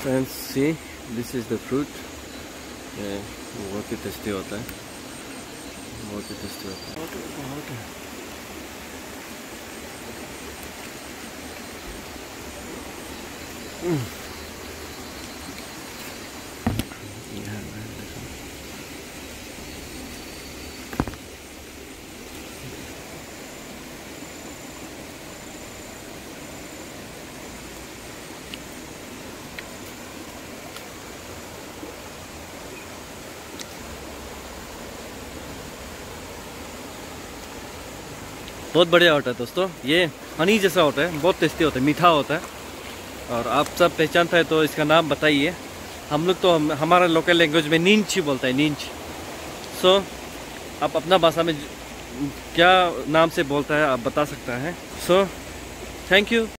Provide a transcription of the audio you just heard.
Friends see this is the fruit. ये बहुत ही tasty होता है, बहुत ही टेस्टी होता है। बहुत बढ़िया होता है दोस्तों, ये हनी जैसा होता है, बहुत टेस्टी होता है, मीठा होता है। और आप सब पहचानता है तो इसका नाम बताइए। हम लोग तो हमारा लोकल लैंग्वेज में नींच ही बोलता है, नींच। सो आप अपना भाषा में क्या नाम से बोलता है आप बता सकता है। So thank you.